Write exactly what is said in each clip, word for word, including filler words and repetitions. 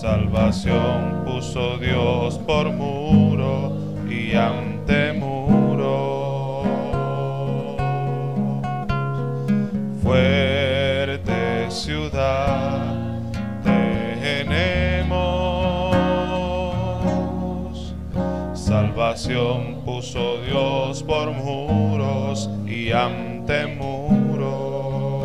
salvación puso Dios por muro y ante muro. Fuerte ciudad tenemos, salvación puso Dios por muros y ante muros.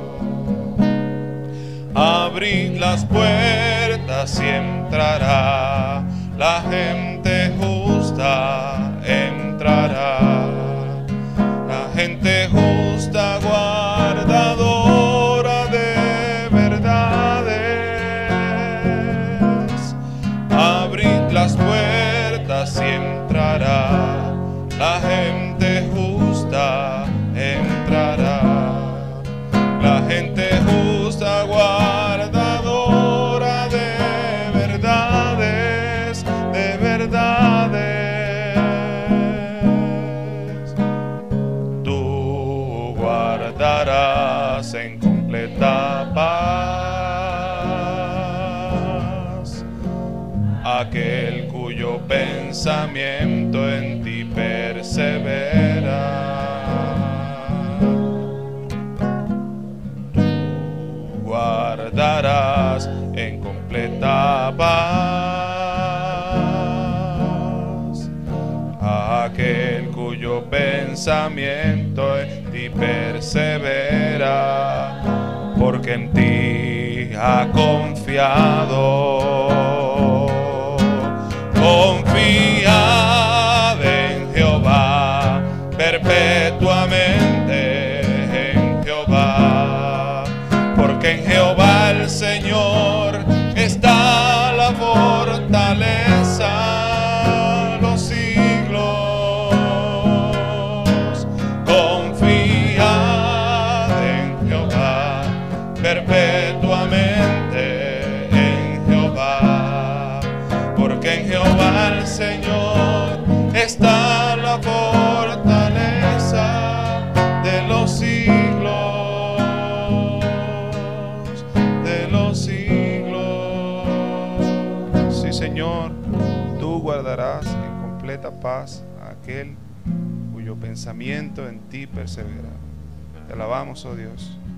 Abrid las puertas y entrará, la gente justa entrará, la gente justa guardadora de verdades. Abrid las puertas y entrará, la gente justa entrará, la gente justa guardadora de verdades, de verdades. Tú guardarás en completa paz aquel cuyo pensamiento en ti persevera. Guardarás en completa paz a aquel cuyo pensamiento en ti persevera, porque en ti ha confiado. Confiad en Jehová perpetuamente, en Jehová, porque en Jehová el Señor está la fortaleza, los siglos. Confiad en Jehová perpetuamente, en Jehová, porque en Jehová el Señor está la fortaleza de los siglos, de los siglos. Sí, Señor, tú guardarás en completa paz a aquel cuyo pensamiento en ti persevera. Te alabamos, oh Dios.